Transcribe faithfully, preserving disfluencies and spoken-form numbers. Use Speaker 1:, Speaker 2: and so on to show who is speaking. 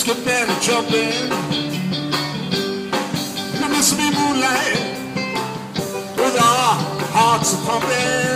Speaker 1: skipping and jumping. There must be moonlight with our hearts pumping.